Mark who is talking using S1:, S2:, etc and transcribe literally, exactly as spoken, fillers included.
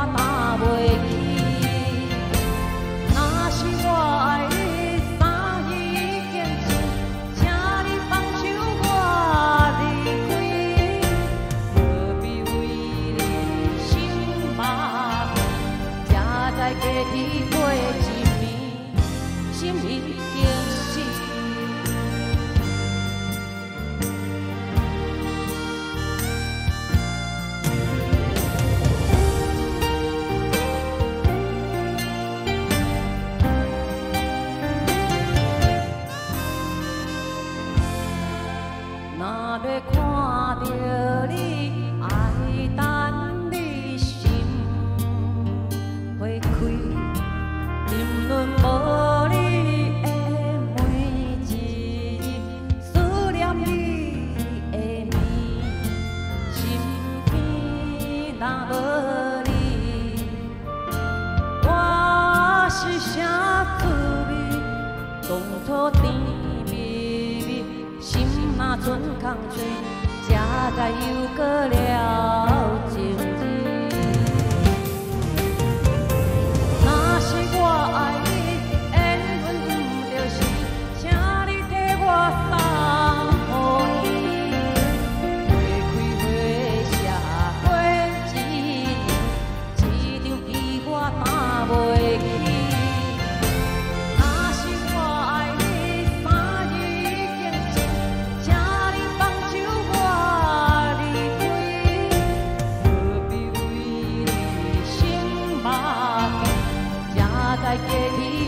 S1: 担袂起。若是我爱你，三已经尽，请你放手我离开，何必为你心麻烦，才在家己过一暝，心已经死。若要看到你，爱等你心花开，沉沦无你的每一日，思念你的暝，心偏若无你，我是啥滋味？当初甜蜜蜜，心若剩空嘴，才知又过了情字。若是我爱你，缘分不着时，请你替我送予伊。花开花谢过一年，这场伊我担袂起。若是我爱你，三已经尽，请你放手我离开，何必为你心麻烦，才在家己